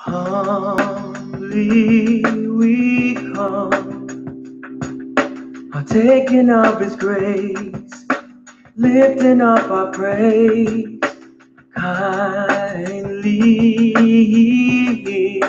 Humbly we come, partaking of His grace, lifting up our praise. Kindly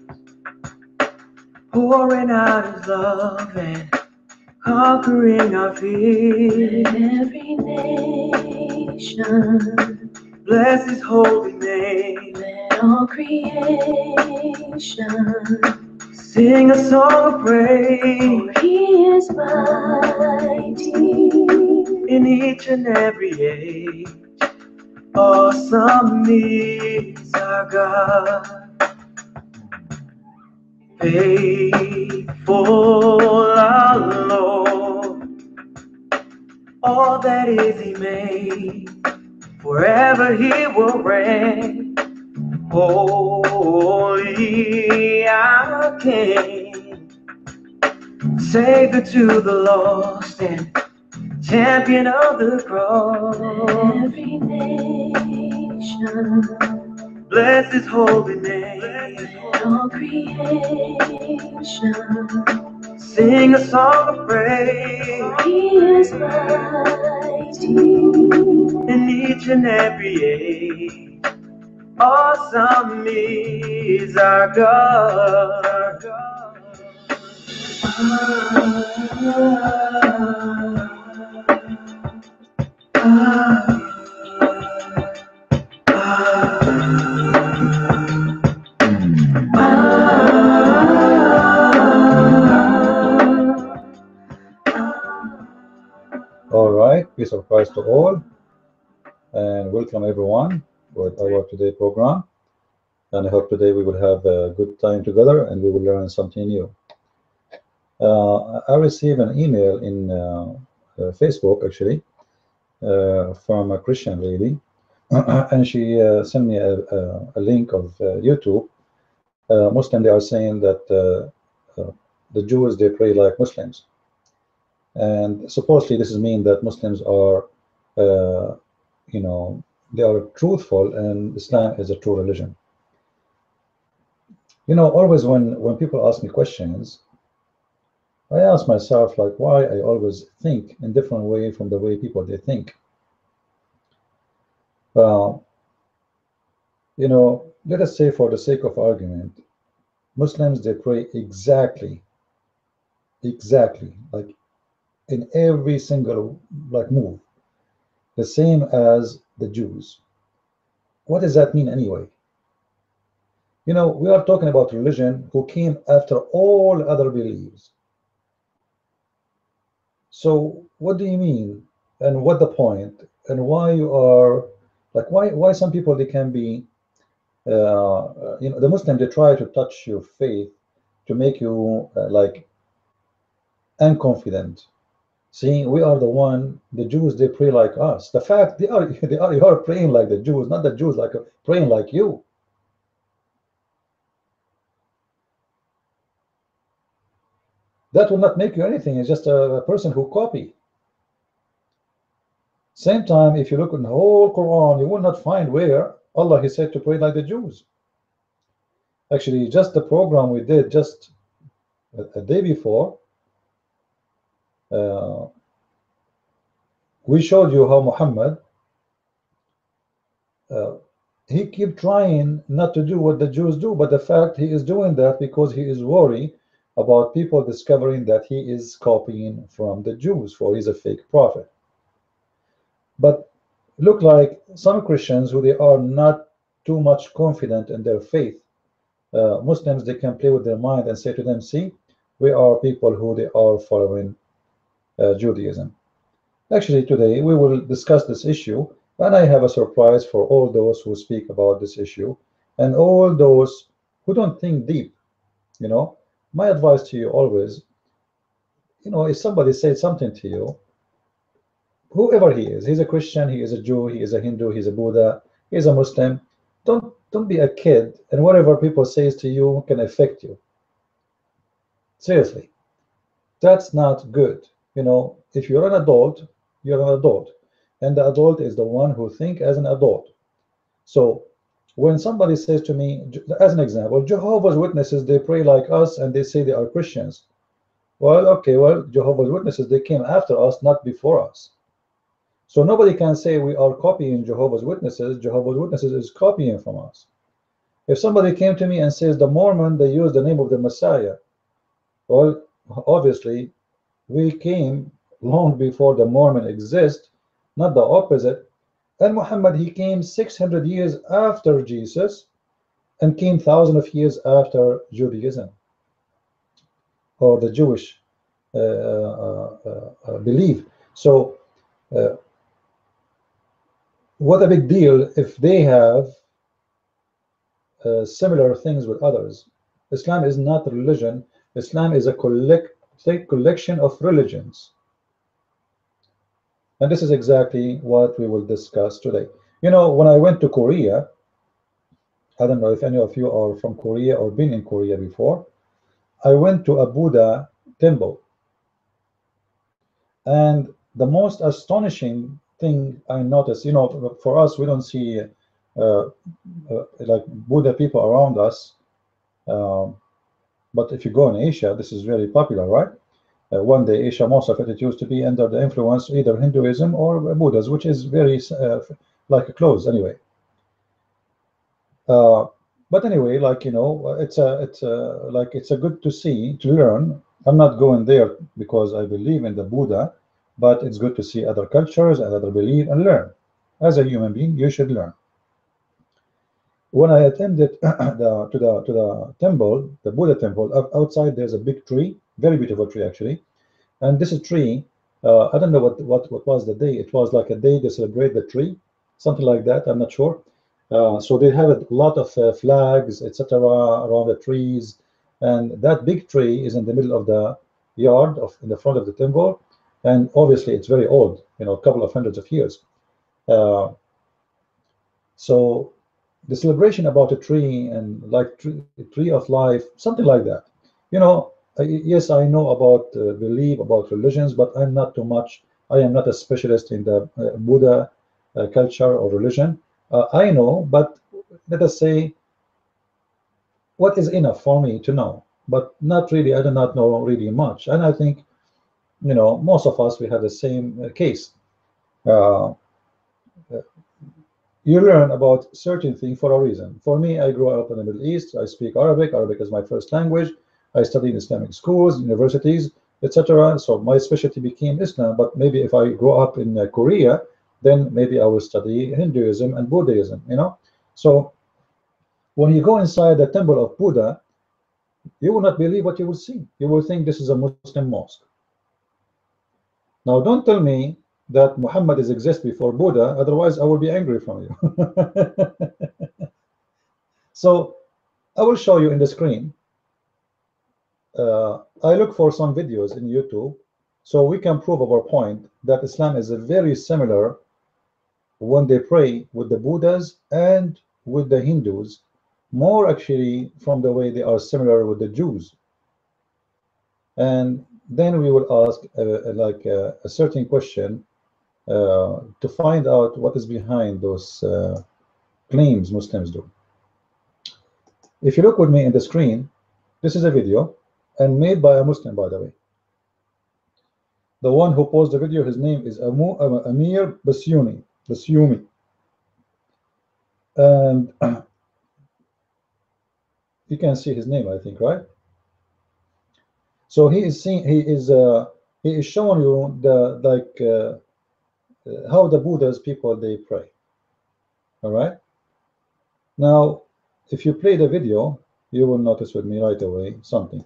pouring out His love and conquering our fears. Let every nation bless His holy name. Let all creation sing a song of praise. For He is mighty in each and every age. Awesome is our God, faithful our Lord. All that is He made, forever He will reign. Holy our King, Savior to the lost and champion of the cross. Every nation bless His holy name. Let all creation sing a song of praise. He is mighty in each and every age. Awesome is our God. All right, peace of Christ to all, and welcome everyone with our today program. And I hope today we will have a good time together and we will learn something new. I received an email in Facebook actually from a Christian lady, and she sent me a link of YouTube. Muslim, they are saying that the Jews they pray like Muslims, and supposedly this is mean that Muslims are you know, they are truthful and Islam is a true religion. You know, always when people ask me questions, I ask myself like why I always think in different way from the way people they think. You know, let us say for the sake of argument, Muslims they pray exactly like in every single like move, the same as the Jews. What does that mean anyway? You know, we are talking about religion who came after all other beliefs. So what do you mean, and what the point, and why you are like why some people they can be you know, the Muslim they try to touch your faith to make you like unconfident. See, we are the one, the Jews they pray like us. The fact you are praying like the Jews, not the Jews like praying like you. That will not make you anything. It's just a person who copy. Same time, if you look in the whole Quran, you will not find where Allah He said to pray like the Jews. Actually, just the program we did just a day before, uh, we showed you how Muhammad uh, he keep trying not to do what the Jews do, but the fact he is doing that because he is worried about people discovering that he is copying from the Jews, for he's a fake prophet. But look like some Christians who they are not too much confident in their faith. Muslims they can play with their mind and say to them, see, we are people who they are following Judaism. Actually, today we will discuss this issue, and I have a surprise for all those who speak about this issue and all those who don't think deep. You know, my advice to you always, you know, if somebody says something to you, whoever he is, he's a Christian, he is a Jew, he is a Hindu, he's a Buddha, he's a Muslim, don't be a kid, and whatever people says to you can affect you. Seriously, that's not good. You know, if you're an adult, you're an adult, and the adult is the one who think as an adult. So When somebody says to me, as an example, Jehovah's Witnesses, they pray like us and they say they are Christians. Well, okay, well, Jehovah's Witnesses, they came after us, not before us. So nobody can say we are copying Jehovah's Witnesses. Jehovah's Witnesses is copying from us. If somebody came to me and says the Mormon, they use the name of the Messiah, well, obviously, we came long before the Mormon exist, not the opposite. And Muhammad, he came 600 years after Jesus and came thousands of years after Judaism or the Jewish belief. So what a big deal if they have similar things with others. Islam is not a religion. Islam is a collection of religions. And this is exactly what we will discuss today. You know, when I went to Korea, I don't know if any of you are from Korea or been in Korea before, I went to a Buddha temple. And the most astonishing thing I noticed, you know, for us, we don't see like Buddha people around us. But if you go in Asia, this is very popular, right? One day, Asia, most of it used to be under the influence either Hinduism or Buddhism, which is very like close anyway. But anyway, like, you know, it's a good to see, to learn. I'm not going there because I believe in the Buddha, but it's good to see other cultures and other belief and learn. As a human being, you should learn. When I attended to the temple, the Buddha temple, outside there's a big tree, very beautiful tree actually, and this tree, I don't know what was the day. It was like a day to celebrate the tree, something like that. I'm not sure. So they have a lot of flags, etc., around the trees, and that big tree is in the middle of the yard in the front of the temple, and obviously it's very old, you know, a couple of hundreds of years. So the celebration about a tree and like tree of life, something like that. You know, yes, I know about belief, about religions, but I'm not too much. I am not a specialist in the Buddha culture or religion. I know, but let us say what is enough for me to know, but not really. I do not know really much, and I think, you know, most of us, we have the same case. You learn about certain things for a reason. For me, I grew up in the Middle East. I speak Arabic. Arabic is my first language. I studied in Islamic schools, universities, etc. So my specialty became Islam. But maybe if I grow up in Korea, then maybe I will study Hinduism and Buddhism, you know. So when you go inside the temple of Buddha, you will not believe what you will see. You will think this is a Muslim mosque. Now, don't tell me that Muhammad is exist before Buddha, otherwise I will be angry from you. So I will show you in the screen. I look for some videos in YouTube so we can prove our point that Islam is very similar when they pray with the Buddhas and with the Hindus, more actually from the way they are similar with the Jews. And then we will ask a certain question to find out what is behind those claims Muslims do. If you look with me in the screen, this is a video and made by a Muslim, by the way. The one who posed the video, his name is Amir Basyumi. And you can see his name, I think, right? So he is showing you the how the Buddha's people they pray. All right. Now, if you play the video, you will notice with me right away something.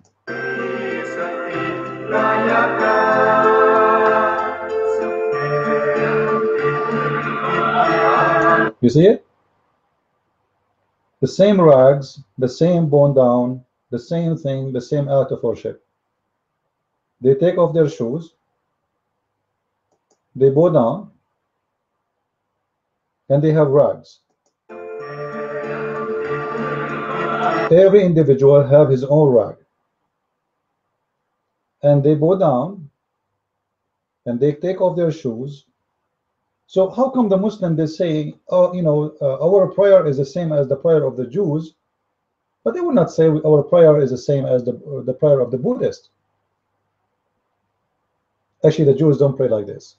You see it? The same rags, the same bone down, the same thing, the same act of worship. They take off their shoes, they bow down, and they have rags. Every individual have his own rag. And they bow down, and they take off their shoes, So how come the Muslim, they say, oh, our prayer is the same as the prayer of the Jews, but they would not say our prayer is the same as the prayer of the Buddhist. Actually, the Jews don't pray like this.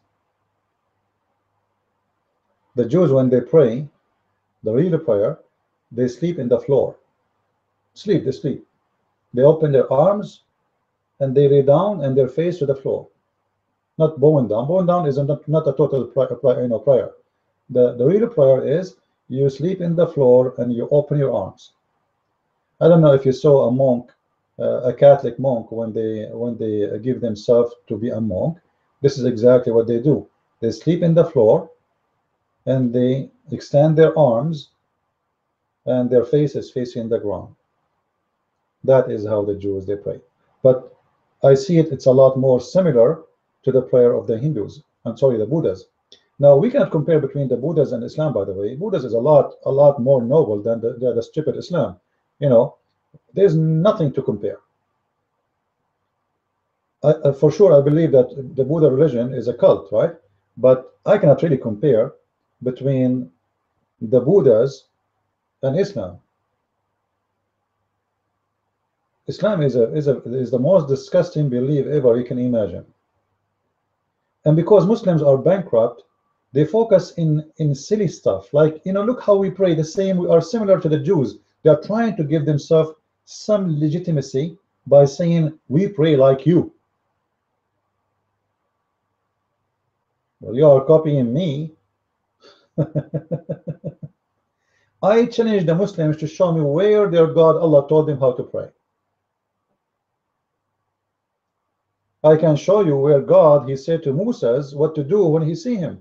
The Jews, when they pray, the real prayer, they sleep in the floor. They sleep. They open their arms and they lay down and their face to the floor. Not bowing down. Bowing down is not a total prayer. The real prayer is you sleep in the floor and you open your arms. I don't know if you saw a monk, a Catholic monk, when they give themselves to be a monk. This is exactly what they do. They sleep in the floor and they extend their arms and their face is facing the ground. That is how the Jews, they pray. But I see it's a lot more similar to the prayer of the Hindus. I'm sorry, the Buddhas. Now we cannot compare between the Buddhas and Islam, by the way. Buddhas is a lot more noble than the stupid Islam. There's nothing to compare. For sure, I believe that the Buddha religion is a cult, right? But I cannot really compare between the Buddhas and Islam. Islam is the most disgusting belief ever you can imagine. And because Muslims are bankrupt, they focus in silly stuff. Like, look how we pray the same. We are similar to the Jews. They are trying to give themselves some legitimacy by saying we pray like you. Well, you are copying me. I challenge the Muslims to show me where their God Allah told them how to pray. I can show you where God, he said to Moses what to do when he see him.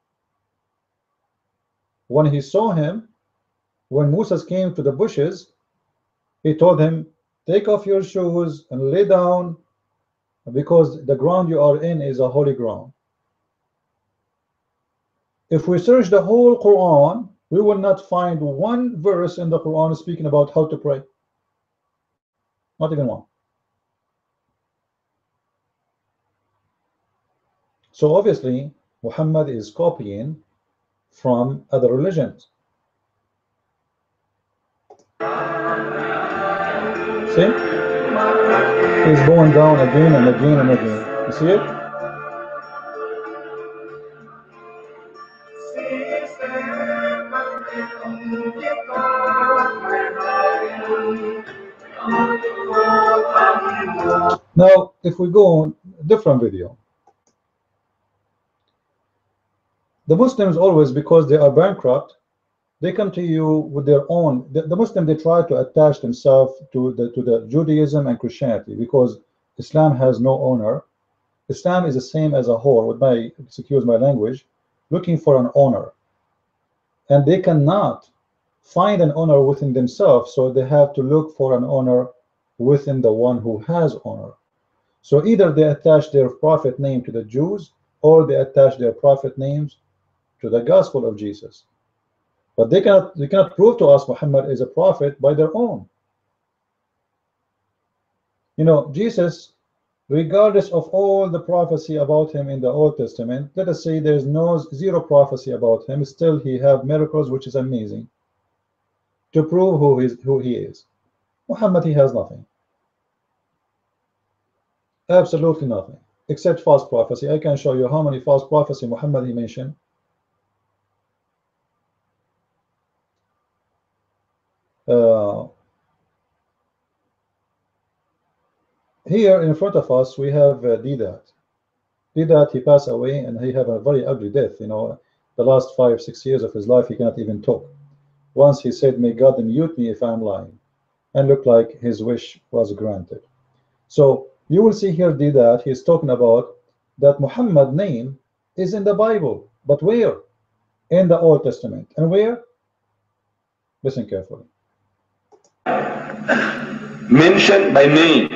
When he saw him, when Moses came to the bushes, he told him, take off your shoes and lay down, because the ground you are in is a holy ground. If we search the whole Quran, we will not find one verse in the Quran speaking about how to pray. Not even one. So obviously, Muhammad is copying from other religions. See? He's going down again and again and again. You see it? Now, if we go on a different video, the Muslims always, because they are bankrupt, they come to you with their own. The Muslim, they try to attach themselves to the Judaism and Christianity, because Islam has no owner. Islam is the same as a whore, with my, excuse my language, looking for an owner, and they cannot find an owner within themselves, so they have to look for an owner within the one who has owner. So either they attach their prophet name to the Jews, or they attach their prophet names to the gospel of Jesus. But they cannot prove to us Muhammad is a prophet by their own. Jesus, regardless of all the prophecy about him in the Old Testament, let us say there's zero prophecy about him, still he have miracles, which is amazing, to prove who he is. Muhammad, he has nothing. Absolutely nothing, except false prophecy. I can show you how many false prophecy Muhammad he mentioned. Here in front of us we have Deedat. Deedat, he passed away and he had a very ugly death. The last 5-6 years of his life he cannot even talk. Once he said, may God mute me if I'm lying, and looked like his wish was granted. So you will see here Deedat, he's talking about that Muhammad name is in the Bible, but where? In the Old Testament. And where? Listen carefully. Mentioned by name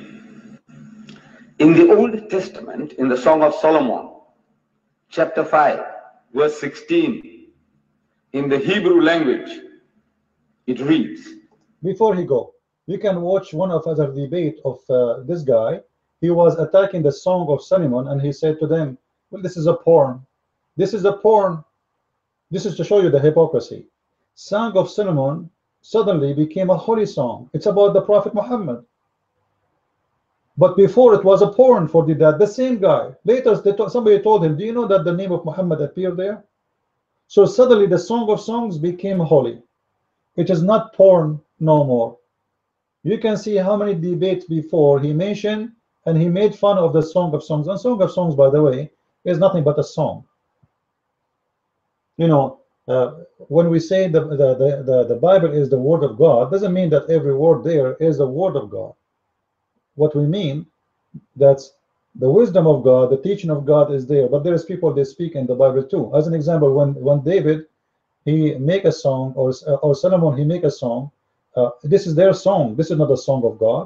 in the Old Testament, in the Song of Solomon, chapter 5, verse 16, in the Hebrew language, it reads. Before he go, you can watch one of other debate of this guy. He was attacking the Song of Solomon, and he said to them, well, this is a porn. This is a porn. This is to show you the hypocrisy. Song of Solomon suddenly became a holy song. It's about the Prophet Muhammad. But before it was a porn for that. The same guy. Later, somebody told him, do you know that the name of Muhammad appeared there? So suddenly the Song of Songs became holy. It is not porn no more. You can see how many debates before he mentioned and he made fun of the Song of Songs. And Song of Songs, by the way, is nothing but a song. You know, when we say the Bible is the word of God, doesn't mean that every word there is the word of God. What we mean, that's the wisdom of God, the teaching of God is there, but there's people they speak in the Bible too. As an example, when David he make a song, or Solomon he make a song, this is their song. This is not a song of God.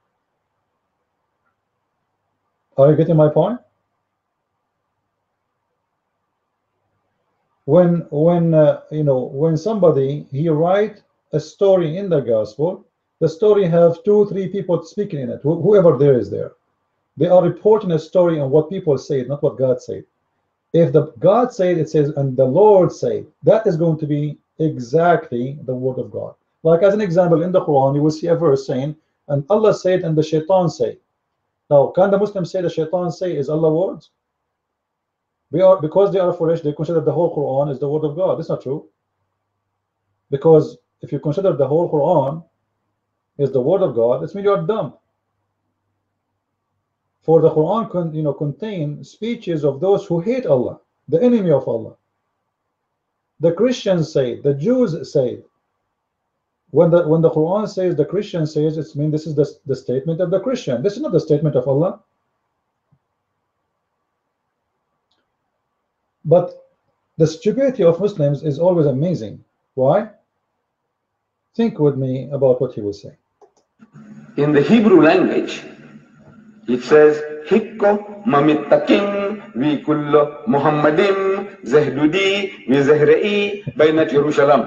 Are you getting my point? When you know, when somebody he write a story in the gospel, the story have 2-3 people speaking in it. Whoever there is there, they are reporting a story on what people say, not what God said. If the God said, it says, and the Lord said, that is going to be exactly the word of God. Like as an example, in the Quran, you will see a verse saying, and Allah said, and the Shaitan say. Now, can the Muslims say the Shaitan say is Allah words? Because they are foolish, they consider the whole Quran is the word of God. That's not true. Because if you consider the whole Quran is the word of God, it means you are dumb. For the Quran contain speeches of those who hate Allah, the enemy of Allah. The Christians say, the Jews say. When the Quran says, the Christian says, it means this is the statement of the Christian. This is not the statement of Allah. But the stupidity of Muslims is always amazing. Why? Think with me about what he will say. In the Hebrew language, it says, Hikko mamittakin vi kullo Muhammadim zahdudi vi zahra'i bainat Jerusalem.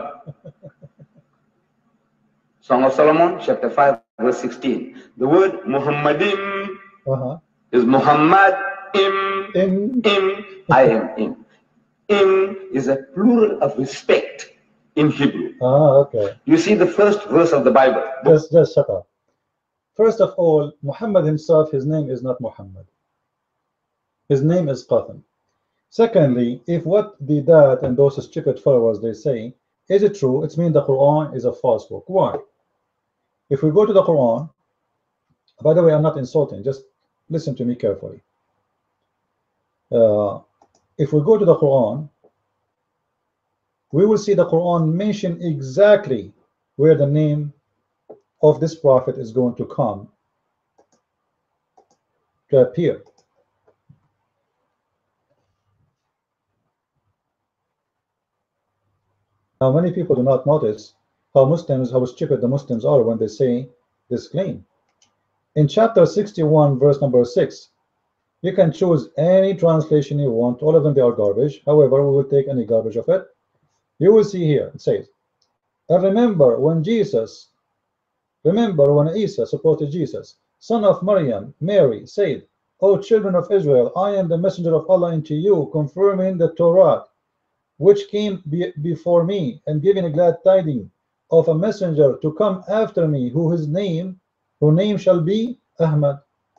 Song of Solomon, chapter 5, verse 16. The word Muhammadim is Muhammad, im, I am im. Im is a plural of respect in Hebrew. Okay. You see the first verse of the Bible. Just shut up. First of all, Muhammad himself, his name is not Muhammad. His name is Qasim. Secondly, if what the dad and those stupid followers they say, is it true? It means the Quran is a false book. Why? If we go to the Quran, by the way, I'm not insulting, just listen to me carefully. If we go to the Quran, we will see the Quran mention exactly where the name of this prophet is going to come to appear. Now, many people do not notice how stupid the Muslims are when they say this claim. In chapter 61, verse number 6, you can choose any translation you want. All of them, they are garbage. However, we will take any garbage of it. You will see here, it says, and remember when Isa, supported Jesus, son of Maryam, Mary, said, O children of Israel, I am the messenger of Allah into you, confirming the Torah, which came before me, and giving a glad tidings of a messenger to come after me, whose name shall be Ahmad.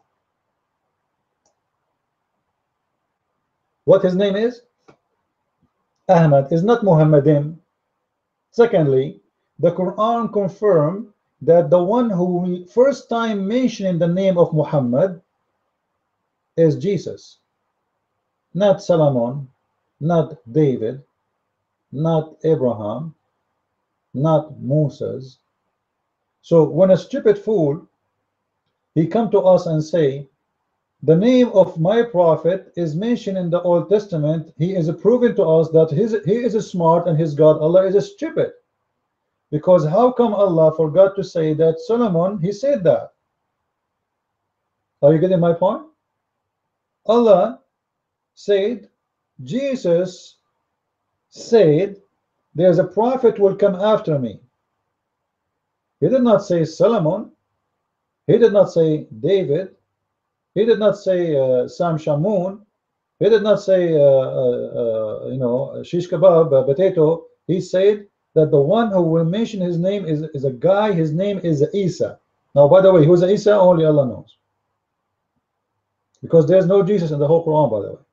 What his name is? Ahmad is not Muhammadin. Secondly, the Quran confirmed that the one who we first time mentioning the name of Muhammad is Jesus, not Solomon, not David, not Abraham, not Moses. So when a stupid fool he come to us and say the name of my prophet is mentioned in the Old Testament, he is proving to us that he is smart and his God Allah is stupid. Because how come Allah forgot to say that Solomon he said that? Are you getting my point? Allah said, Jesus said, there's a prophet will come after me. He did not say Solomon. He did not say David. He did not say Sam Shamoun. He did not say, you know, shish kebab, potato. He said that the one who will mention his name is a guy. His name is Isa. Now, by the way, who's Isa? Only Allah knows. Because there's no Jesus in the whole Quran, by the way.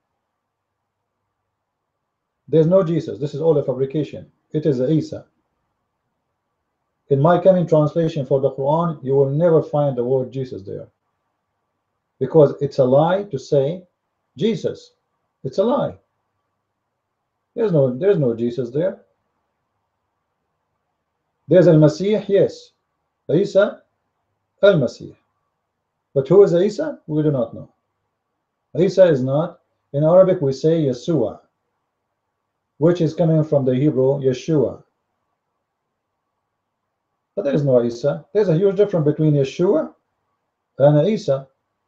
There's no Jesus. This is all a fabrication. It is Isa. In my coming translation for the Quran, you will never find the word Jesus there. Because it's a lie to say Jesus. It's a lie. There's no Jesus there. There's Al-Masih, yes. Isa, Al-Masih. But who is Isa? We do not know. Isa is not. In Arabic we say Yeshua, which is coming from the Hebrew Yeshua. But there is no Isa. There's a huge difference between Yeshua and Isa.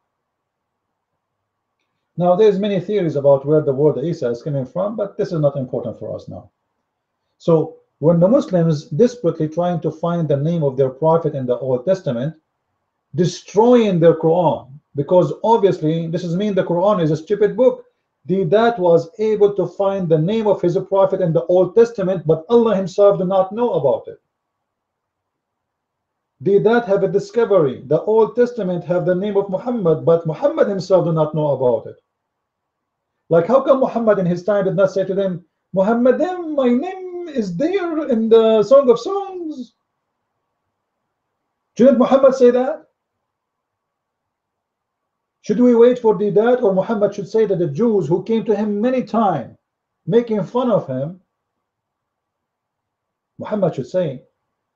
Now, there's many theories about where the word Isa is coming from, but this is not important for us now. So, when the Muslims desperately trying to find the name of their prophet in the Old Testament, destroying their Quran, because obviously this is mean the Quran is a stupid book. That was able to find the name of his prophet in the Old Testament, but Allah himself did not know about it. Did that have a discovery? The Old Testament have the name of Muhammad, but Muhammad himself did not know about it. Like, how come Muhammad in his time did not say to them, Muhammadim, my name is there in the Song of Songs? Shouldn't Muhammad say that? Should we wait for that, or Muhammad should say that the Jews who came to him many times, making fun of him, Muhammad should say,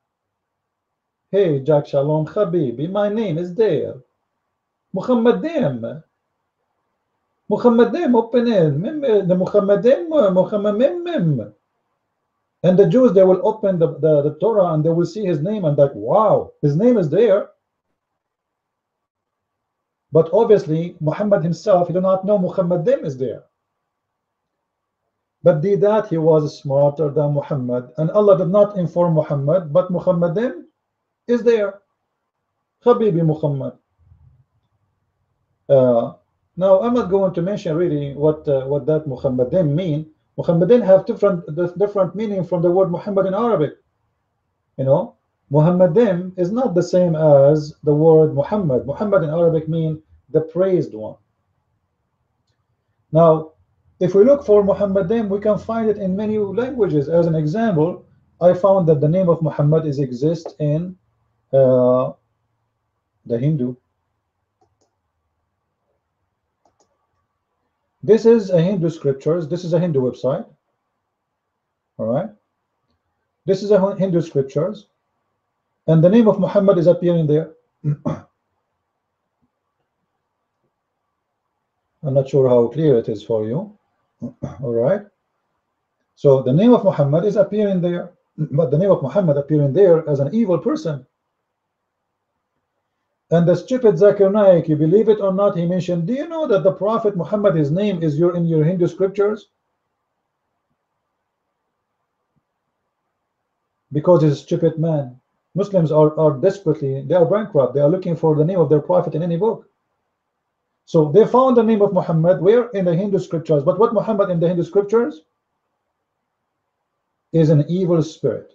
hey, Jack Shalom Habibi, my name is there. Muhammadim. Muhammadim, open it. The Muhammadim. And the Jews, they will open the Torah and they will see his name and like, wow, his name is there. But obviously, Muhammad himself, he did not know Muhammadim is there. But that he was smarter than Muhammad, and Allah did not inform Muhammad, but Muhammadim is there. Habibi Muhammad. Now I'm not going to mention really what that Muhammadim mean. Muhammadin have different meaning from the word Muhammad in Arabic. You know, Muhammadim is not the same as the word Muhammad. Muhammad in Arabic mean the praised one. Now, if we look for Muhammadim, we can find it in many languages. As an example, I found that the name of Muhammad exists in the Hindu. This is a Hindu scriptures. This is a Hindu website. All right. This is a Hindu scriptures, and the name of Muhammad is appearing there. I'm not sure how clear it is for you. All right. So the name of Muhammad is appearing there, but the name of Muhammad appearing there as an evil person. And the stupid Zakir Naik, you believe it or not, he mentioned, do you know that the Prophet Muhammad, his name is in your Hindu scriptures? Because he's a stupid man. Muslims are desperately, they are bankrupt. They are looking for the name of their prophet in any book. So they found the name of Muhammad where? In the Hindu scriptures. But what Muhammad in the Hindu scriptures is an evil spirit.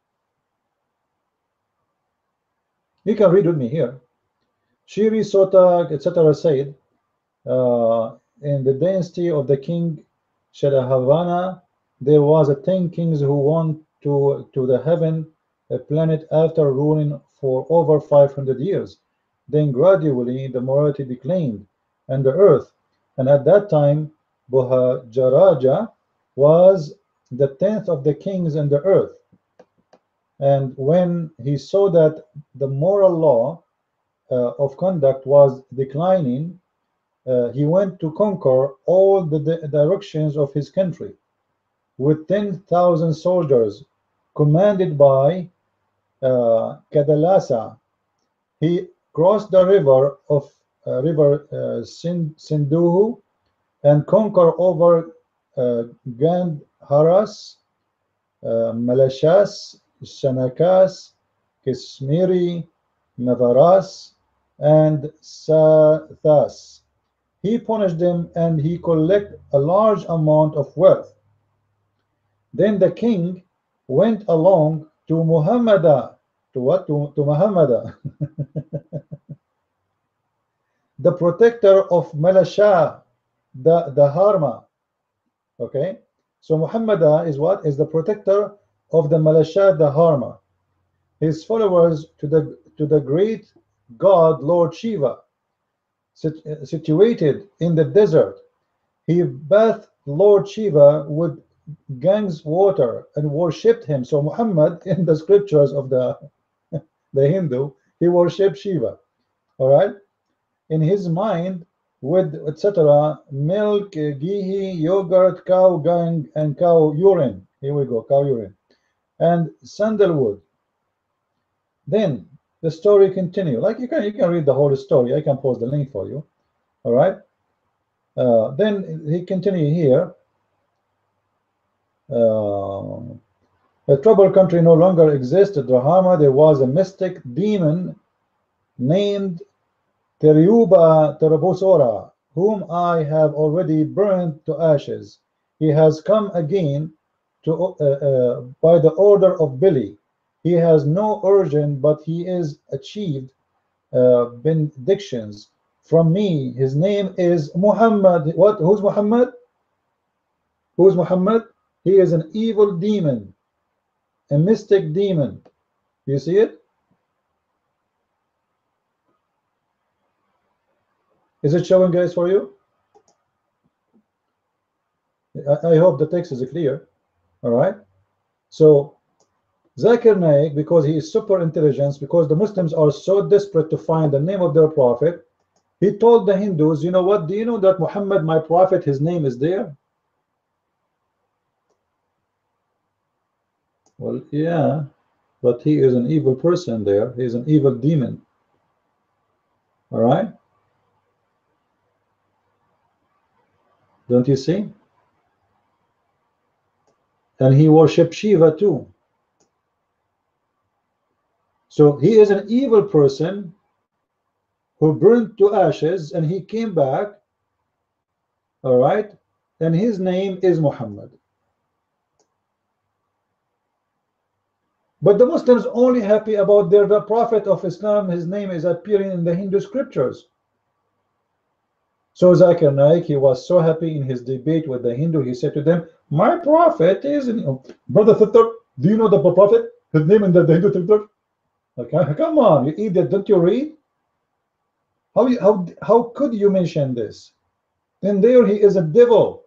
You can read with me here. Shri Sota, etc. said, in the dynasty of the king Shadahavana, there was 10 kings who went to the heaven a planet after ruling for over 500 years. Then gradually the morality declined and the earth, and at that time Bhajaraja was the 10th of the kings in the earth. And when he saw that the moral law of conduct was declining, he went to conquer all the directions of his country with 10,000 soldiers commanded by Kadalasa. He crossed the river Sindhu and conquered over Gandharas, Malashas, Shanakas, Kashmiri, Navaras, and Sathas. he punished them and he collected a large amount of wealth. Then the king went along to Muhammada. To what? To Muhammada, the protector of Malasha, the Harma. Okay, so Muhammada is what? Is the protector of the Malasha, the Harma. His followers to the great god Lord Shiva, situated in the desert. He bathed Lord Shiva with Ganges water and worshipped him. So Muhammad, in the scriptures of the Hindu, he worshipped Shiva. All right, in his mind, with etc. milk, ghee, yogurt, cow dung, and cow urine. Here we go, cow urine, and sandalwood. Then the story continue. Like you can read the whole story. I can post the link for you. All right. Then he continue here. The troubled country no longer existed. Rahama, there was a mystic demon named Teriuba Terabosora, whom I have already burned to ashes. He has come again to by the order of Billy. He has no origin, but he is achieved benedictions from me. His name is Muhammad. What? Who's Muhammad? Who's Muhammad? He is an evil demon, a mystic demon. You see it? Is it showing, guys, for you? I hope the text is clear. All right. So Zakir Naik, because he is super intelligent, because the Muslims are so desperate to find the name of their prophet, he told the Hindus, you know what? Do you know that Muhammad, my prophet, his name is there? Well, yeah, but he is an evil person there. He is an evil demon. All right. Don't you see? And he worshipped Shiva too. So he is an evil person who burned to ashes, and he came back. All right. And his name is Muhammad. But the Muslims only happy about the prophet of Islam. His name is appearing in the Hindu scriptures. So Zakir Naik, he was so happy in his debate with the Hindu. He said to them, my prophet is brother Thittar, do you know the prophet? His name in the Hindu scripture? Okay, come on, you idiot, don't you read? How could you mention this? And there he is a devil.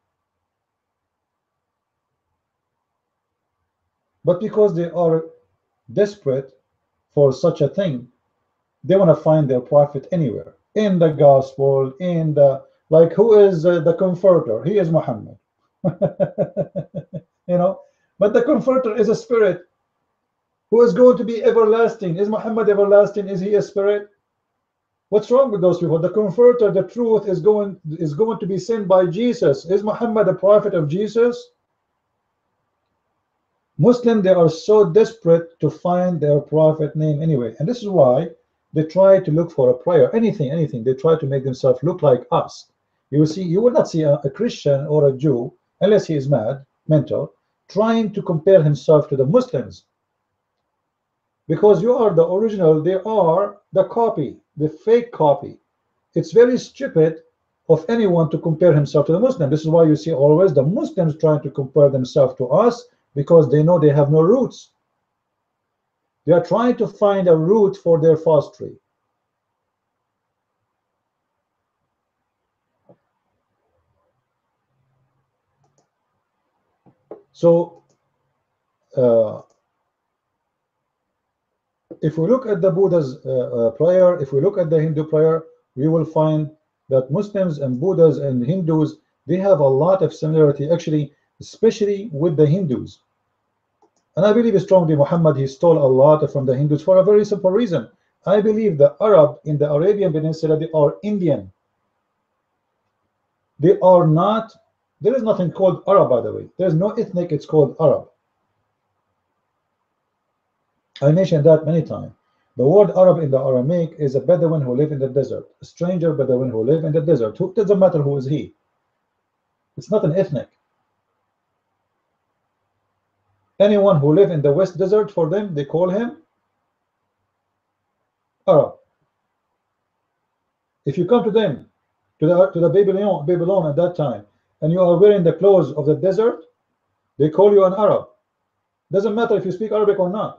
But because they are desperate for such a thing, they want to find their prophet anywhere, in the gospel, in the, like, who is the comforter? He is Muhammad. You know, but the comforter is a spirit who is going to be everlasting. Is Muhammad everlasting? Is he a spirit? What's wrong with those people? The comforter, the truth, is going to be sent by Jesus. Is Muhammad a prophet of Jesus? Muslims, they are so desperate to find their prophet name anyway, and this is why they try to look for a prayer, anything. They try to make themselves look like us. You will see, you will not see a Christian or a Jew, unless he is mad, mental, trying to compare himself to the Muslims, because you are the original, they are the copy, the fake copy. It's very stupid of anyone to compare himself to the Muslim. This is why you see always the Muslims trying to compare themselves to us, because they know they have no roots. They are trying to find a root for their false tree. So if we look at the Buddha's prayer, if we look at the Hindu prayer, we will find that Muslims and Buddhas and Hindus, they have a lot of similarity, actually, especially with the Hindus. And I believe strongly Muhammad, he stole a lot from the Hindus for a very simple reason. I believe the Arab in the Arabian Peninsula, they are Indian. They are not, there is nothing called Arab, by the way. There's no ethnic, it's called Arab. I mentioned that many times. The word Arab in the Aramaic is a Bedouin who live in the desert, a stranger Bedouin who live in the desert. Who doesn't matter who is he. It's not an ethnic. Anyone who live in the West Desert, for them, they call him Arab. If you come to them, to the Babylon at that time, and you are wearing the clothes of the desert, they call you an Arab. Doesn't matter if you speak Arabic or not.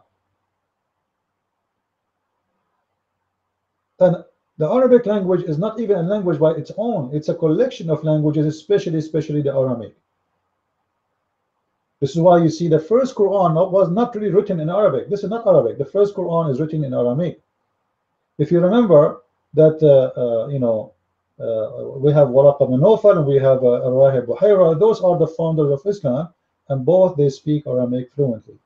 And the Arabic language is not even a language by its own. It's a collection of languages, especially the Aramaic. This is why you see the first Quran was not really written in Arabic. This is not Arabic. The first Quran is written in Aramaic. If you remember that, we have Waraq ibn Nawfal and we have Ar-Rahib Buhayra. Those are the founders of Islam, and both they speak Aramaic fluently.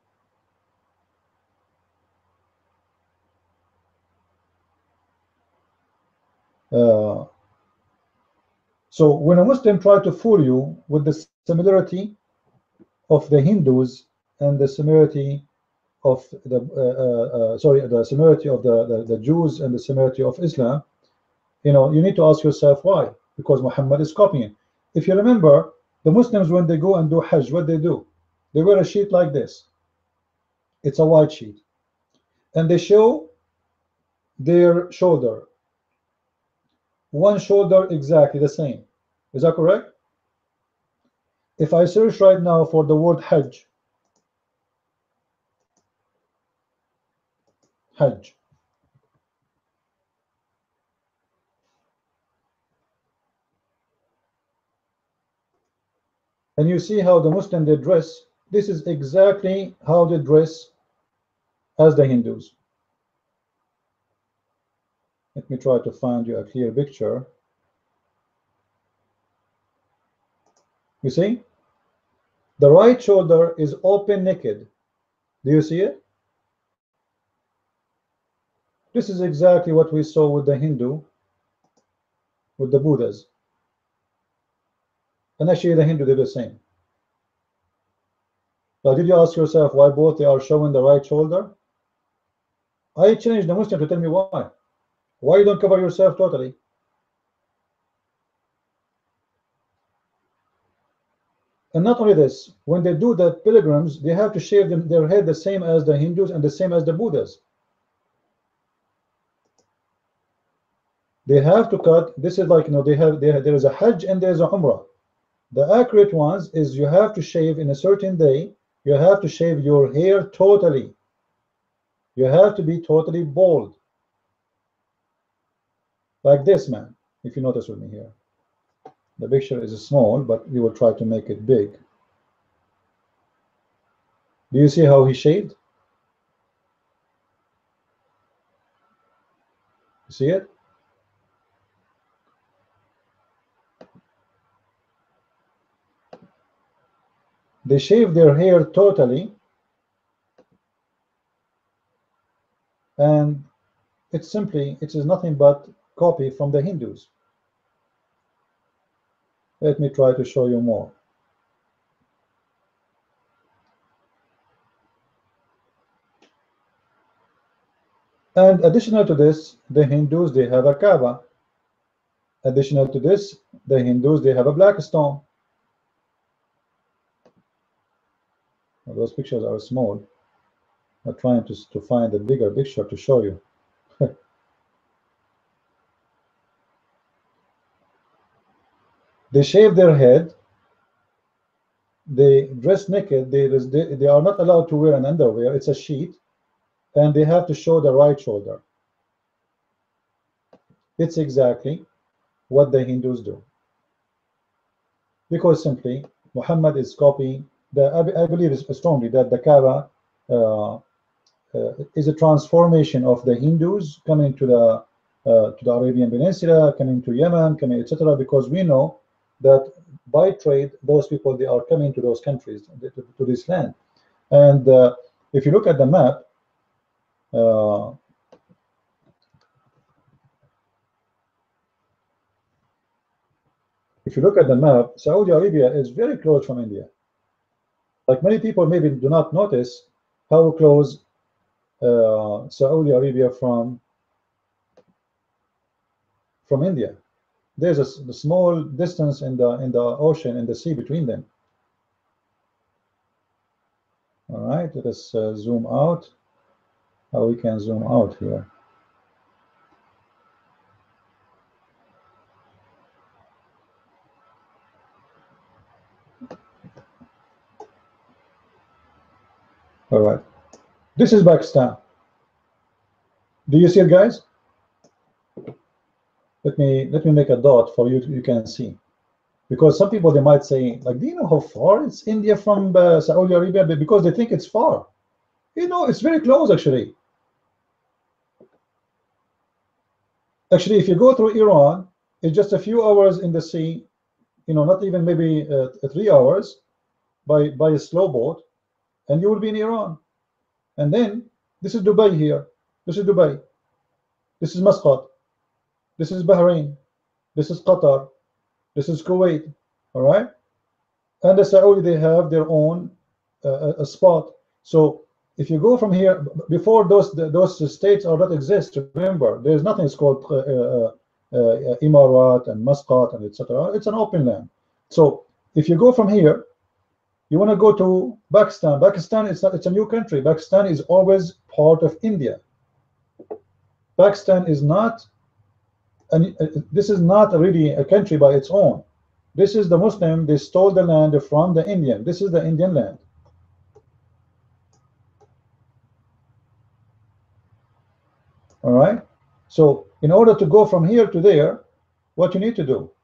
So when a Muslim tries to fool you with the similarity of the Hindus and the similarity of the similarity of the Jews and the similarity of Islam, you need to ask yourself why. Because Muhammad is copying. If you remember, the Muslims, when they go and do Hajj, what they do? They wear a sheet like this. It's a white sheet, and they show their shoulder. One shoulder exactly the same. Is that correct? If I search right now for the word Hajj, and you see how the Muslim they dress, this is exactly how they dress as the Hindus. Let me try to find you a clear picture. You see? The right shoulder is open naked. Do you see it? This is exactly what we saw with the Hindu, with the Buddhas. And actually the Hindu did the same. Now, did you ask yourself why both they are showing the right shoulder? I challenge the Muslim to tell me why. Why you don't cover yourself totally? And not only this, when they do the pilgrims, they have to shave their head the same as the Hindus and the same as the Buddhas. They have to cut. This is like, there is a Hajj and there is a Umrah. The accurate ones is you have to shave in a certain day. You have to shave your hair totally. You have to be totally bald. Like this man, if you notice with me here. The picture is small, but we will try to make it big. Do you see how he shaved? You see it? They shave their hair totally, and it is nothing but copy from the Hindus. Let me try to show you more. And additional to this, the Hindus, they have a Kaaba. Additional to this, the Hindus, they have a black stone. Well, those pictures are small. I'm trying to find a bigger picture to show you. They shave their head. They dress naked. They are not allowed to wear an underwear. It's a sheet. And they have to show the right shoulder. It's exactly what the Hindus do. Because simply, Muhammad is copying. I believe strongly that the Kaaba is a transformation of the Hindus coming to the Arabian Peninsula, coming to Yemen, coming, etc. Because we know that by trade, those people, they are coming to those countries, to this land. And if you look at the map, Saudi Arabia is very close from India. Like many people maybe do not notice how close Saudi Arabia from India. There's a small distance in the ocean, in the sea between them. All right, let us zoom out. How we can zoom out here? All right, this is Pakistan. Do you see it, guys? Let me make a dot for you. You can see, because some people, they might say, like, do you know how far it's India from Saudi Arabia? Because they think it's far. You know, it's very close actually. Actually, if you go through Iran, it's just a few hours in the sea. You know, not even maybe 3 hours by a slow boat, and you will be in Iran. And then this is Dubai here. This is Dubai. This is Muscat. This is Bahrain. This is Qatar. This is Kuwait. All right. And the Saudi, they have their own a spot. So if you go from here, before those states are not exist, remember, there's nothing. It's called Imarat and Muscat and etc. It's an open land. So if you go from here, you want to go to Pakistan. Pakistan is not, it's a new country. Pakistan is always part of India. Pakistan is not, and this is not really a country by its own. This is the Muslim. They stole the land from the Indian. This is the Indian land. All right. So in order to go from here to there, what you need to do?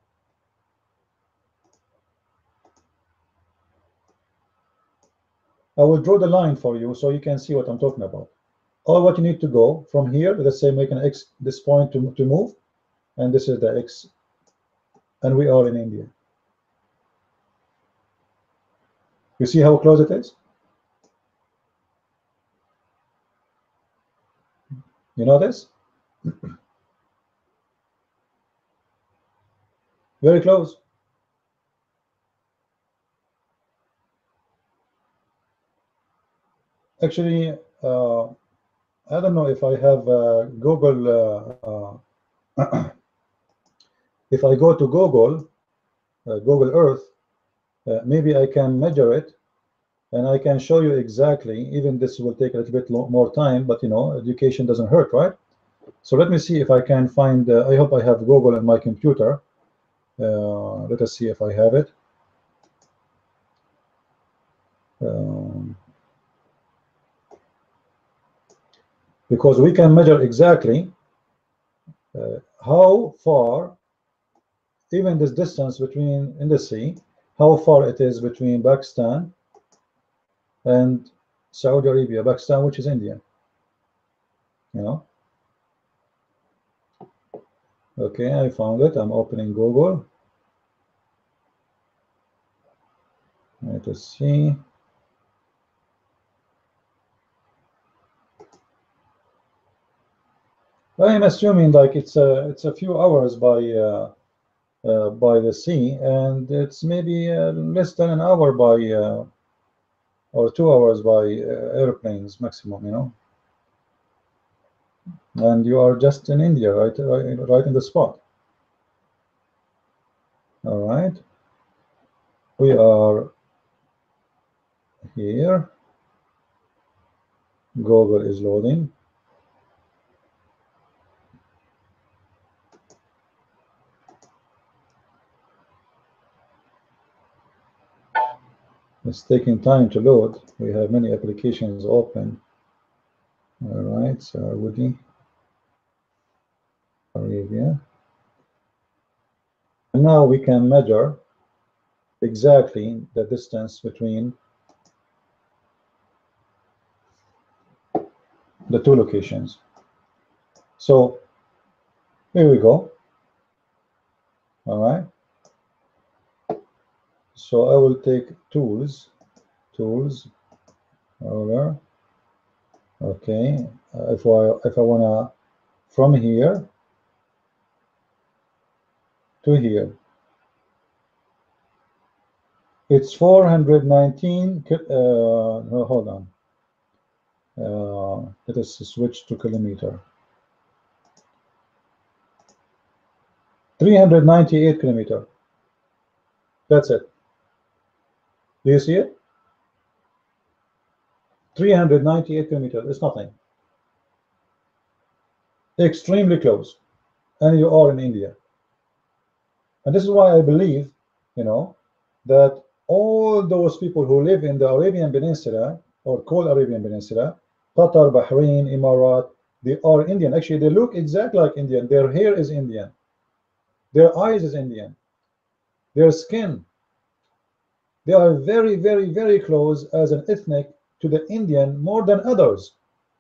I will draw the line for you so you can see what I'm talking about. Or what you need to go from here, let's say make an X, this point to move, and this is the X, and we are in India. You see how close it is? You know this? Very close. Actually, I don't know if I have Google. If I go to Google, Google Earth, maybe I can measure it, and I can show you exactly. Even this will take a little bit more time, but you know, education doesn't hurt, right? So let me see if I can find. I hope I have Google on my computer. Let us see if I have it. Because we can measure exactly how far, even this distance between in the sea, how far it is between Pakistan and Saudi Arabia. Pakistan, which is India. You know. Okay, I found it. I'm opening Google. Let us see. I am assuming like it's a few hours by the sea, and it's maybe less than an hour by or 2 hours by airplanes maximum, you know. And you are just in India, right in the spot. All right, we are here. Google is loading. It's taking time to load. We have many applications open. All right, Saudi Arabia. And now we can measure exactly the distance between the two locations. So here we go. All right. So I will take tools, over. Okay. If I wanna from here to here, it's 419. Hold on. Let us switch to kilometer. 398 kilometer. That's it. Do you see it? 398 kilometers. It's nothing. Extremely close. And you are in India. And this is why I believe, you know, that all those people who live in the Arabian Peninsula, or called Arabian Peninsula, Qatar, Bahrain, Emirat, they are Indian. Actually, they look exactly like Indian. Their hair is Indian. Their eyes is Indian. Their skin. They are very, very, very close as an ethnic to the Indian more than others.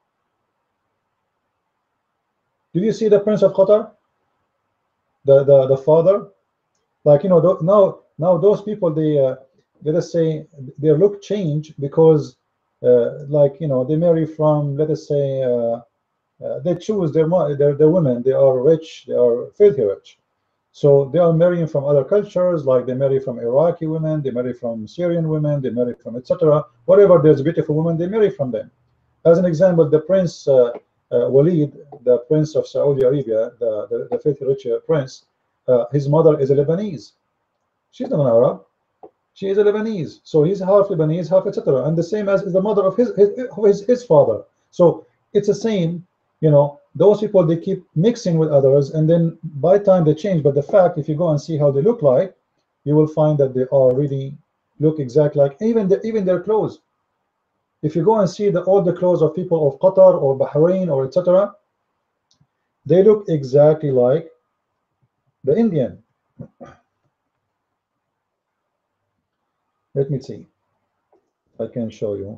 Did you see the Prince of Qatar? The father? Like, you know, now those people, they let us say their look change because like, you know, they marry from, let us say, they choose their women. They are rich, they are filthy rich, so they are marrying from other cultures. Like they marry from Iraqi women, they marry from Syrian women, they marry from etc. Whatever there's beautiful women, they marry from them. As an example, the Prince Walid, the Prince of Saudi Arabia, the filthy rich prince, his mother is a Lebanese. She's not an Arab. She is a Lebanese, so he's half Lebanese, half etc. And the same as is the mother of his father. So it's the same, you know. Those people, they keep mixing with others, and then by the time they change. But the fact, if you go and see how they look like, you will find that they are really look exactly like even their clothes. If you go and see all the clothes of people of Qatar or Bahrain or etc., they look exactly like the Indian. Let me see. I can show you.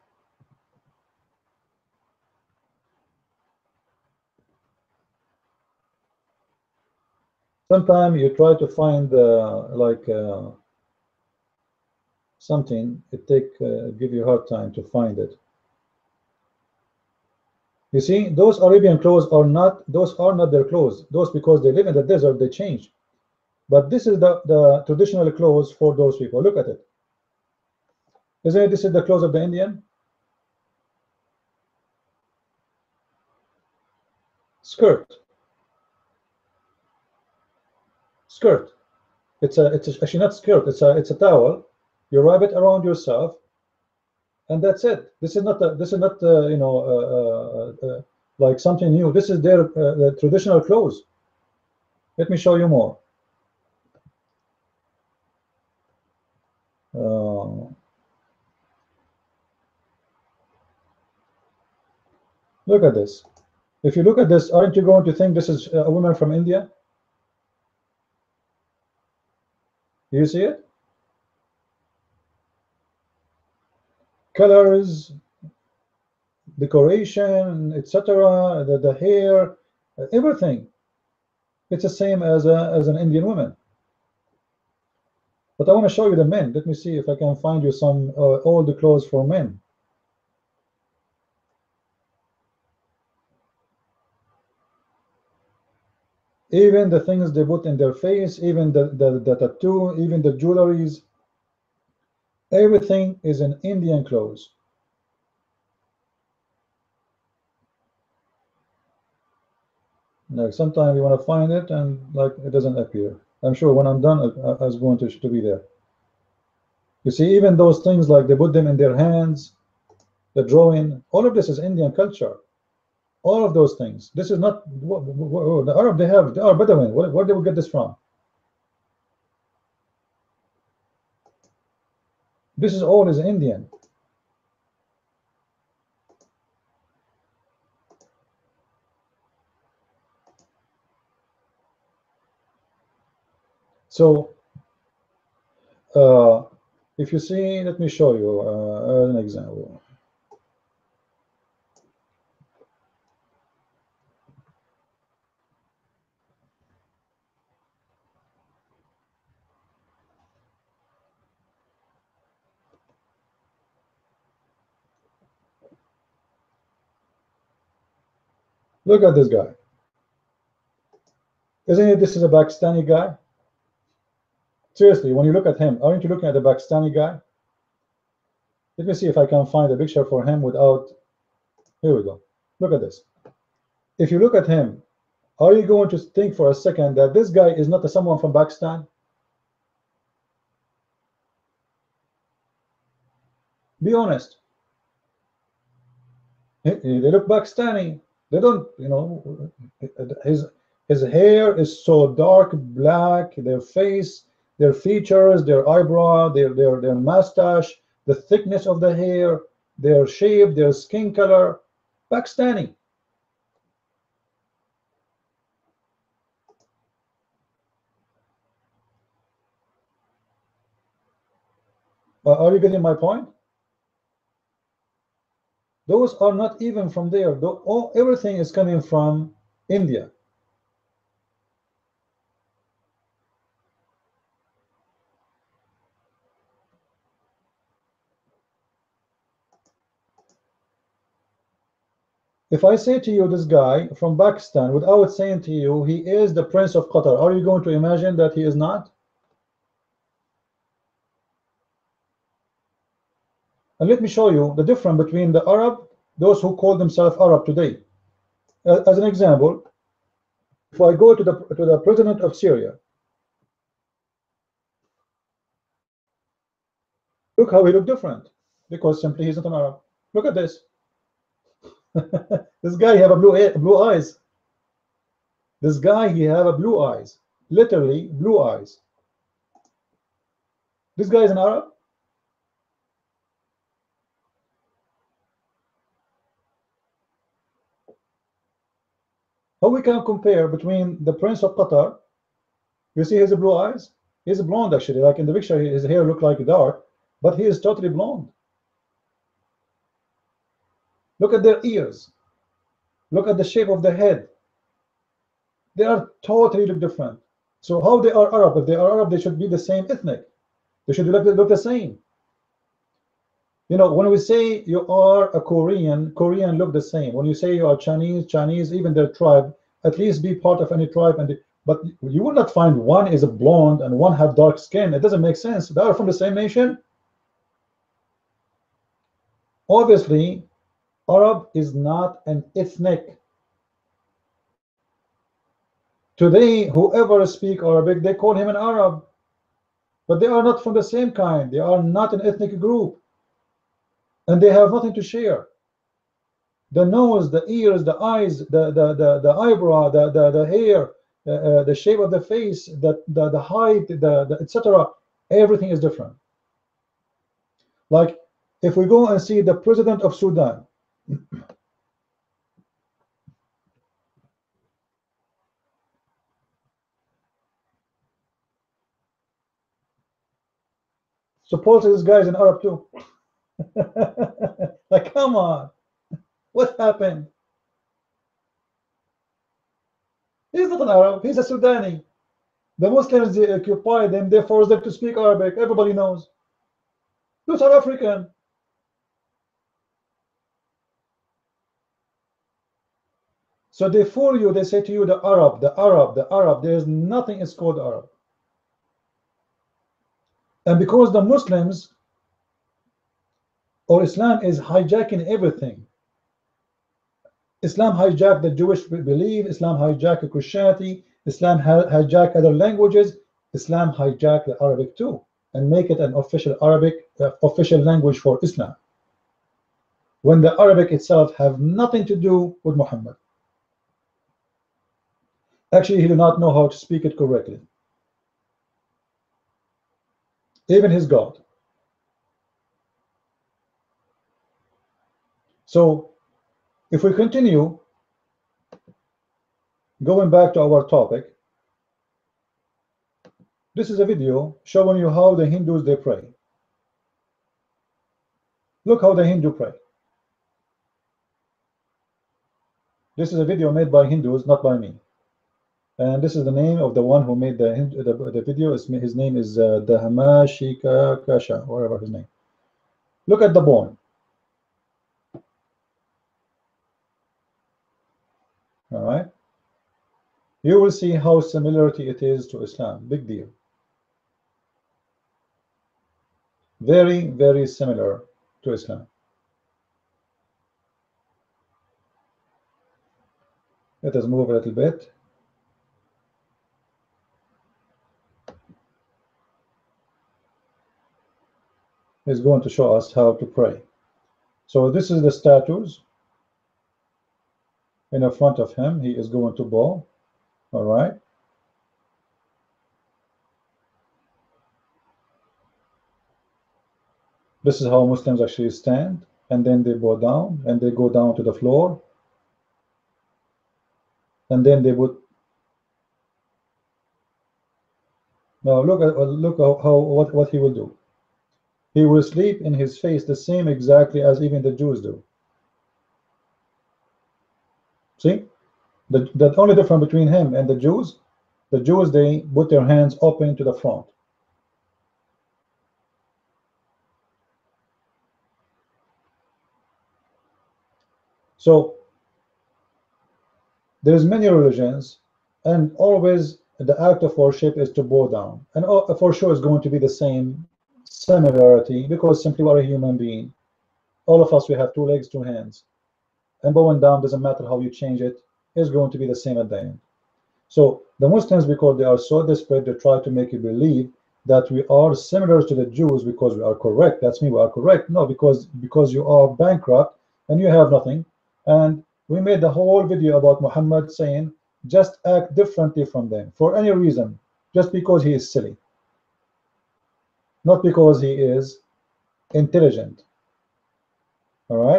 Sometimes you try to find like something, it give you a hard time to find it. You see, those Arabian clothes are not their clothes. Those, because they live in the desert, they change. But this is the traditional clothes for those people. Look at it. Isn't it? This is the clothes of the Indian. Skirt. It's actually not skirt. It's a towel. You wrap it around yourself, and that's it. This is not you know, like something new. This is their traditional clothes. Let me show you more. Look at this. If you look at this, aren't you going to think this is a woman from India? Do you see it? Colors, decoration, etc. The hair, everything. It's the same as an Indian woman. But I want to show you the men. Let me see if I can find you some old clothes for men. Even the things they put in their face, even the tattoo, even the jewelries, everything is in Indian clothes. Like sometimes you want to find it and like it doesn't appear. I'm sure when I'm done, I was going to be there. You see, even those things like they put them in their hands, the drawing, all of this is Indian culture. All of those things. This is not the Arab. They are Bedouin. Where did we get this from? This is all is Indian. So if you see, let me show you an example. Look at this guy. Isn't it? This is a Pakistani guy. Seriously, when you look at him, aren't you looking at the Pakistani guy? Let me see if I can find a picture for him without Here we go. Look at this. If you look at him, are you going to think for a second that this guy is not someone from Pakistan? Be honest. They look Pakistani. They don't, you know, his hair is so dark black, their face, their features, their eyebrow, their mustache, the thickness of the hair, their shape, their skin color, Pakistani. Are you getting my point? Those are not even from there. Everything is coming from India. If I say to you this guy from Pakistan, without saying to you he is the Prince of Qatar, are you going to imagine that he is not? And let me show you the difference between the Arab, those who call themselves Arab today. As an example, if I go to the president of Syria, look how he look different, because simply he's not an Arab. Look at this. This guy have a blue eyes. This guy, he have a blue eyes, literally blue eyes. This guy is an Arab. How we can compare between the Prince of Qatar? You see his blue eyes? He's blonde actually, like in the picture his hair look like dark, but he is totally blonde. Look at their ears. Look at the shape of the head. They are totally different. So how they are Arab? If they are Arab, they should be the same ethnic. They should look the same. You know, when we say you are a Korean, Korean look the same. When you say you are Chinese, Chinese, even their tribe, at least be part of any tribe. But you will not find one is a blonde and one have dark skin. It doesn't make sense. They are from the same nation. Obviously, Arab is not an ethnic. Today, whoever speak Arabic, they call him an Arab. But they are not from the same kind. They are not an ethnic group. And they have nothing to share. The nose, the ears, the eyes, the eyebrow, the hair, the shape of the face, the height, the etc. Everything is different. Like if we go and see the president of Sudan, suppose this guy is an Arab too. Like, come on, what happened? He's not an Arab, he's a Sudani. The Muslims, they occupy them, they force them to speak Arabic. Everybody knows. Those are African. So they fool you, they say to you the Arab, the Arab, the Arab. There is nothing is called Arab. And because the Muslims or Islam is hijacking everything. Islam hijacked the Jewish belief, Islam hijacked Christianity, Islam hijacked other languages, Islam hijacked the Arabic too, and make it an official Arabic, official language for Islam. When the Arabic itself have nothing to do with Muhammad. Actually, he did not know how to speak it correctly. Even his God. So, if we continue, going back to our topic, this is a video showing you how the Hindus, they pray. Look how the Hindu pray. This is a video made by Hindus, not by me. And this is the name of the one who made the video. His name is Dhammashika Kasha, whatever his name. Look at the bone. All right. You will see how similarity it is to Islam. Big deal. Very, very similar to Islam. Let us move a little bit. Is going to show us how to pray. So this is the statues in front of him. He is going to bow. All right. This is how Muslims actually stand, and then they bow down, and they go down to the floor, and then they would. Now look at what he will do. He will sleep in his face the same exactly as even the Jews do. See, the only difference between him and the Jews, they put their hands open to the front. So there's many religions, and always the act of worship is to bow down, and for sure it's going to be the same similarity, because simply we're a human being. All of us, we have 2 legs, 2 hands, and bowing down doesn't matter how you change it, is going to be the same at the end. So the Muslims, because they are so desperate, they try to make you believe that we are similar to the Jews because we are correct. That's me, we are correct. No, because you are bankrupt and you have nothing. And we made the whole video about Muhammad saying just act differently from them for any reason, just because he is silly, not because he is intelligent. All right.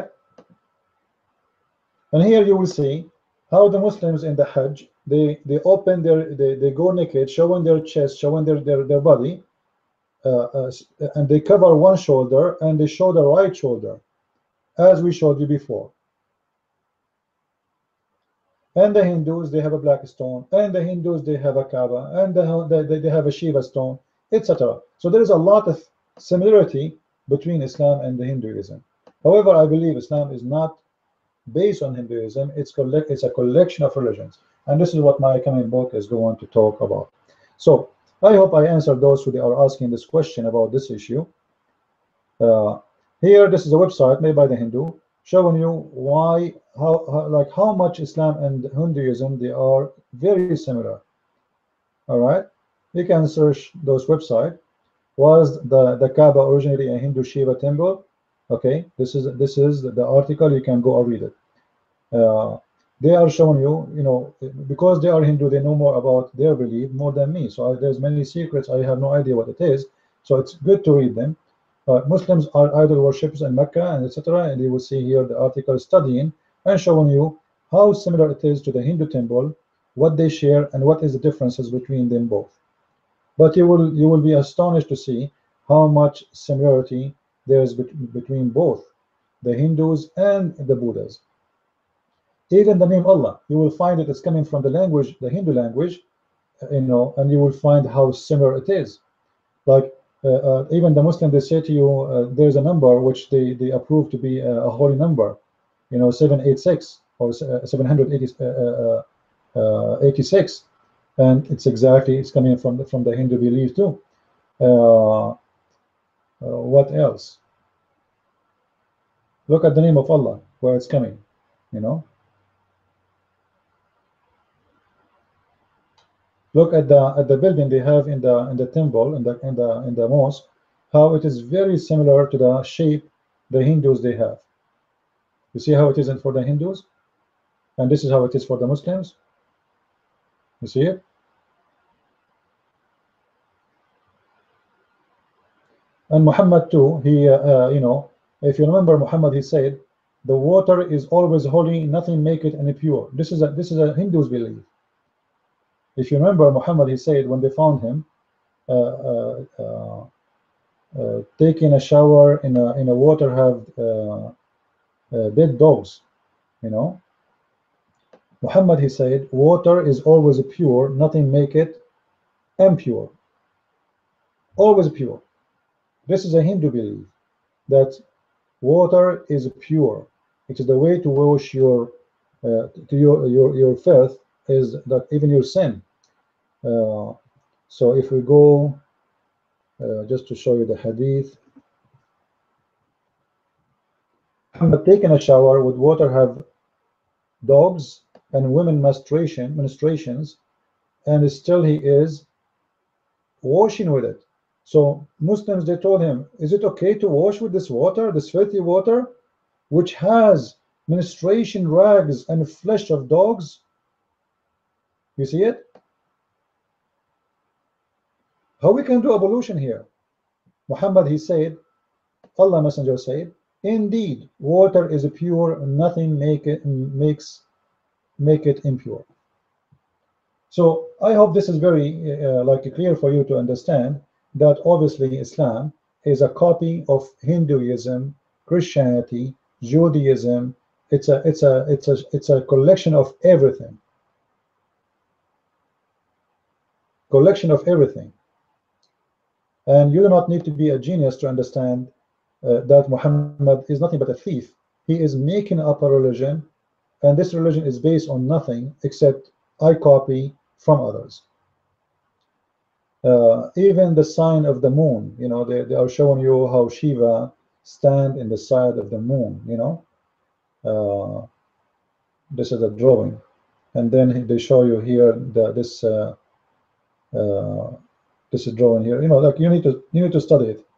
And here you will see how the Muslims in the Hajj, they open they go naked, showing their chest, showing their body, and they cover one shoulder and they show the right shoulder, as we showed you before. And the Hindus, they have a black stone, and the Hindus, they have a Kaaba, and they have a Shiva stone, etc. So there is a lot of similarity between Islam and the Hinduism. However, I believe Islam is not based on Hinduism. It's a collection of religions, and this is what my coming book is going to talk about. So I hope I answered those who are asking this question about this issue. Here, this is a website made by the Hindu, showing you how much Islam and Hinduism, they are very similar. All right, you can search those websites. Was the Kaaba originally a Hindu Shiva temple? Okay, this is the article. You can go and read it. They are showing you, because they are Hindu, they know more about their belief more than me. So there's many secrets I have no idea what it is. So it's good to read them. Muslims are idol worshippers in Mecca and etc. And you will see here the article studying and showing you how similar it is to the Hindu temple, what they share, and what is the differences between them both. But you will be astonished to see how much similarity there is between both the Hindus and the Buddhas. Even the name Allah, you will find it is coming from the language, the Hindu language, and you will find how similar it is. Like even the Muslim, they say to you, there's a number which they approve to be a holy number, 786 or 786, and it's coming from the Hindu belief too. What else? Look at the name of Allah, where it's coming, Look at the building they have in the temple, in the mosque, how it is very similar to the shape the Hindus they have. You see how it isn't for the Hindus, and this is how it is for the Muslims. You see it? And Muhammad too, he if you remember Muhammad, he said the water is always holy, nothing make it impure. This is a Hindu's belief. If you remember Muhammad, he said when they found him taking a shower in a water have dead dogs, Muhammad, he said water is always pure, nothing make it impure. Always pure. This is a Hindu belief that water is pure. It is the way to wash your filth, is that even your sin. So if we go just to show you the hadith, Muhammad taking a shower with water have dogs, and women menstruations, and still he is washing with it. So Muslims, they told him, is it okay to wash with this water, this filthy water, which has menstruation rags and flesh of dogs? You see it? How we can do ablution here? Muhammad, he said, Allah Messenger said, indeed, water is pure, nothing make it impure. So I hope this is very clear for you to understand that obviously Islam is a copy of Hinduism, Christianity, Judaism. It's a collection of everything. Collection of everything. And you do not need to be a genius to understand that Muhammad is nothing but a thief. He is making up a religion, and this religion is based on nothing except I copy from others. Even the sign of the moon, you know, they are showing you how Shiva stand in the side of the moon, you know. This is a drawing, and then they show you here this is drawing here, you know, like you need to study it.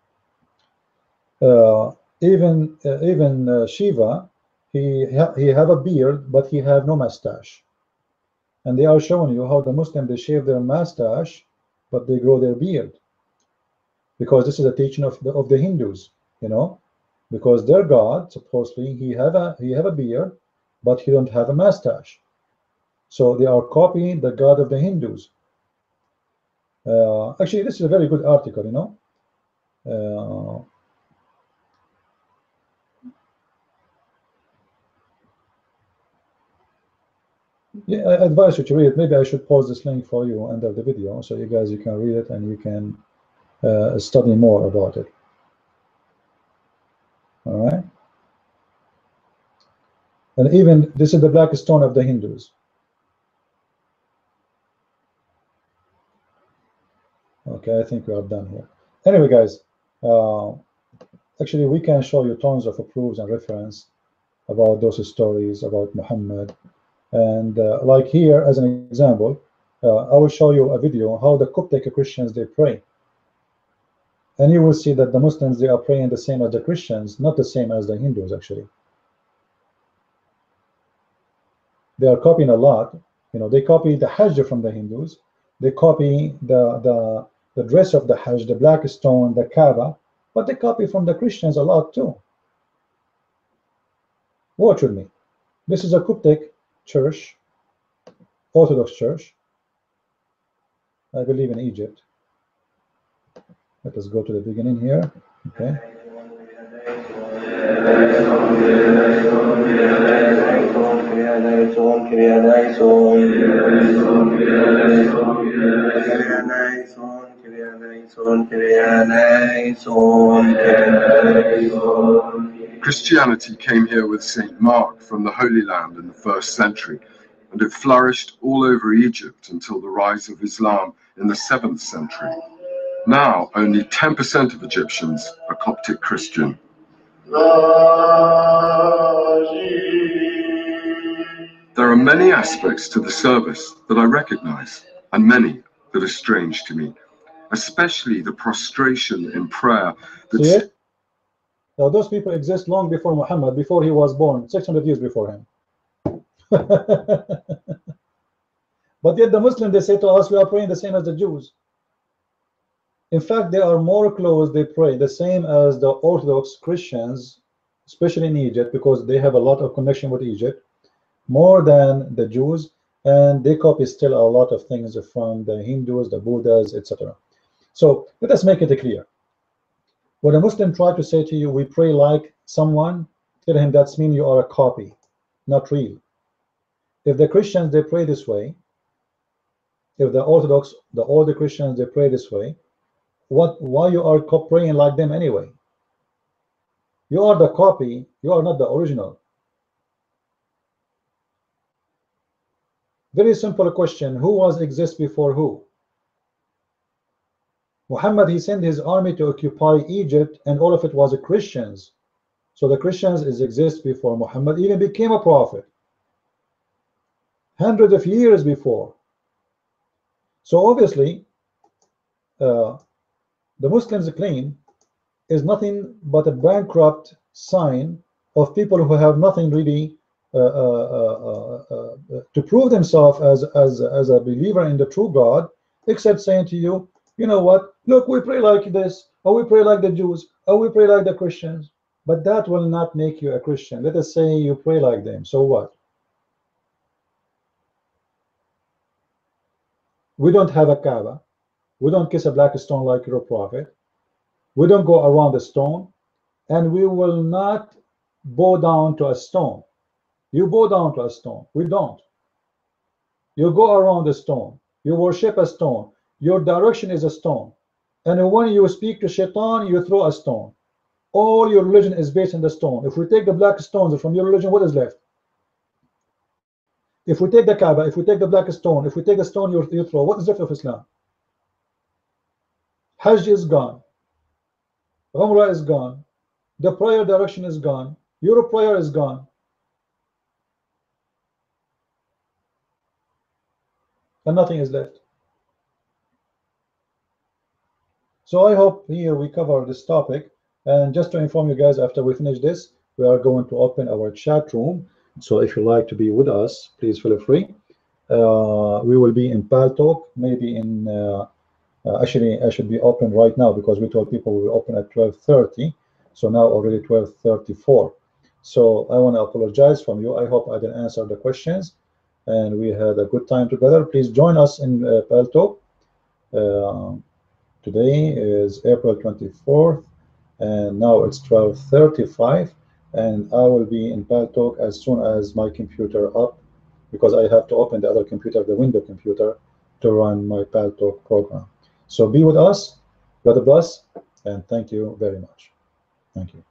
Even Shiva, he have a beard, but he have no mustache. And they are showing you how the Muslims, they shave their mustache, but they grow their beard, because this is a teaching of the Hindus, you know, because their God supposedly he have a beard, but he don't have a mustache. So they are copying the God of the Hindus. Actually, this is a very good article, you know. Yeah, I advise you to read it. Maybe I should post this link for you under the video, so you can read it and you can study more about it. All right. And even this is the black stone of the Hindus. Okay, I think we are done here. Anyway, guys, actually we can show you tons of proofs and reference about those stories about Muhammad. And like here, as an example, I will show you a video how the Coptic Christians, they pray. And you will see that the Muslims, they are praying the same as the Christians, not the same as the Hindus, actually. They are copying a lot. You know, they copy the Hajj from the Hindus. They copy the dress of the Hajj, the black stone, the Kaaba, but they copy from the Christians a lot too. Watch with me. This is a Coptic church, Orthodox church, I believe in Egypt. Let us go to the beginning here. Okay. Christianity came here with St. Mark from the Holy Land in the 1st century, and it flourished all over Egypt until the rise of Islam in the 7th century. Now, only 10% of Egyptians are Coptic Christian. There are many aspects to the service that I recognize, and many that are strange to me, especially the prostration in prayer. See it? Now, those people exist long before Muhammad, before he was born, 600 years before him. But yet the Muslims, they say to us, we are praying the same as the Jews. In fact, they are more close, they pray the same as the Orthodox Christians, especially in Egypt, because they have a lot of connection with Egypt, more than the Jews, and they copy still a lot of things from the Hindus, the Buddhas, etc. So let us make it clear. When a Muslim tries to say to you, we pray like someone, tell him that means you are a copy, not real. If the Christians, they pray this way, if the Orthodox, the older Christians, they pray this way, why you are praying like them anyway? You are the copy, you are not the original. Very simple question, who was exist before who? Muhammad, he sent his army to occupy Egypt, and all of it was Christians. So the Christians exist before Muhammad even became a prophet. hundreds of years before. So obviously, the Muslims' claim is nothing but a bankrupt sign of people who have nothing really to prove themselves as a believer in the true God, except saying to you, you know what, look, we pray like this, or we pray like the Jews, or we pray like the Christians. But that will not make you a Christian. Let us say you pray like them, so what? We don't have a Kaaba. We don't kiss a black stone like your prophet. We don't go around the stone, and we will not bow down to a stone. You bow down to a stone. We don't. You go around the stone. You worship a stone. Your direction is a stone. And when you speak to Shaitan, you throw a stone. All your religion is based on the stone. If we take the black stones from your religion, what is left? If we take the Kaaba, if we take the black stone, if we take the stone you throw, what is left of Islam? Hajj is gone. Umrah is gone. The prayer direction is gone. Your prayer is gone. And nothing is left. So I hope here we cover this topic. And just to inform you guys, after we finish this, we are going to open our chat room. So if you like to be with us, please feel free. We will be in Paltalk, maybe in actually I should be open right now because we told people we will open at 12:30. So now already 12:34. So I want to apologize from you. I hope I didn't answer the questions and we had a good time together. Please join us in Paltalk. Today is April 24th and now it's 12:35, and I will be in Paltalk as soon as my computer up, because I have to open the other computer, the window computer, to run my Paltalk program. So be with us. God bless, and thank you very much. Thank you.